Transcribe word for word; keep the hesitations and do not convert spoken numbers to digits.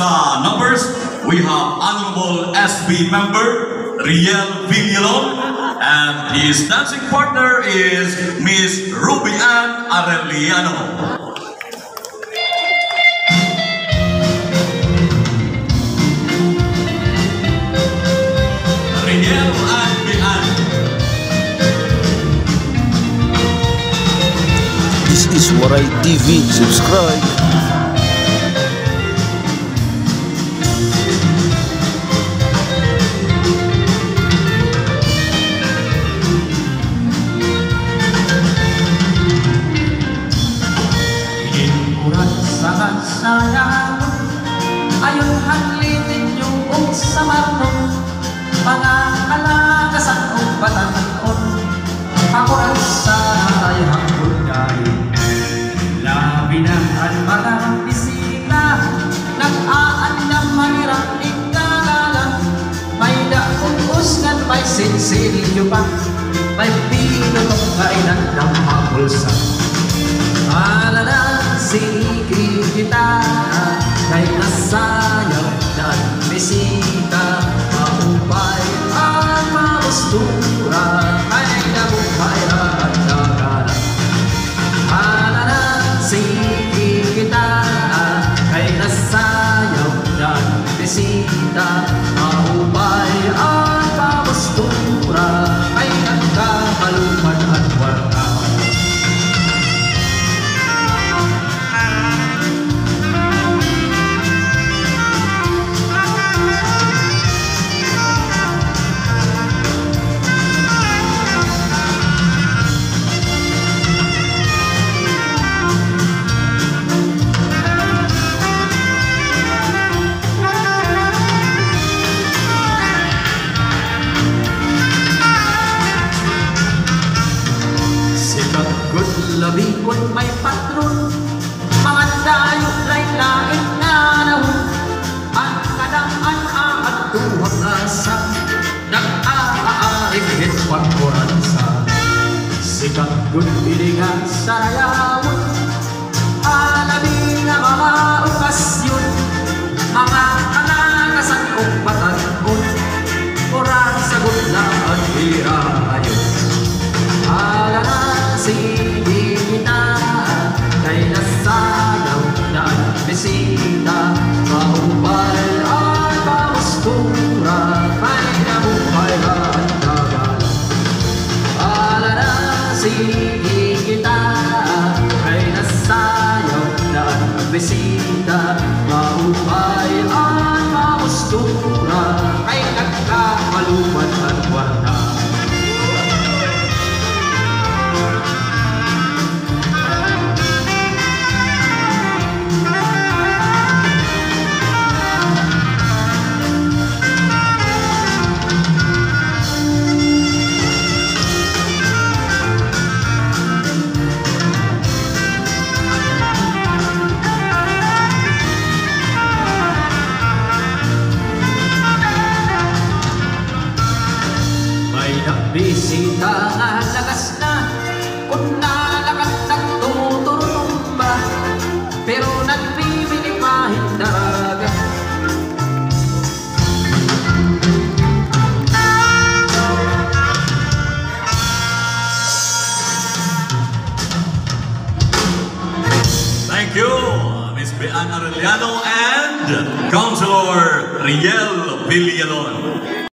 sa numbers, we have Honorable S B member Riel Villalon, and his dancing partner is Miss Ruby Ann Arellano. This is Waray T V. Subscribe. Inurat sa sayang, ayon hanglitin yung sa marnon, mga kalagasan kong patanon, ako ang sanay hanggang dahil. Labinaan mga bisita, nag-aandam mahirap ikagalang, may dakutos nga may sinsilyo pa, may pinutong kainan ng mapulsa. Alala, sige kita, kay nasayaw na bisita, maupay ang maustura, kay nabuhay at nagana. Alala, sige kita, kay nasayaw na bisita, maupay ang maustura, kay nagkakaluman at warna. Labi ko'y may patron, mga dayo lay lain na nahon, ang kadaan at tuhang asa, nag-aaring hitwang koransa. Sikat ko'y bilingan sa rayawon, alabi na mga okasyon, mga kalagasan kong patanon, orang sagot na ang hirayon. Alala, sige kita, kay nasagaw na ang bisita, maupay at pamustura, kay nabuhay at nagala. Alala, sige kita, kay nasayaw na ang bisita, maupay at pamustura, kay nagkakaluman at warna. Bisita nga lagas na, kung nalakat nagtuturumba, pero nagbibili mahindaraga. Thank you, Miss Ann Arellano and Councilor Riel Villalon.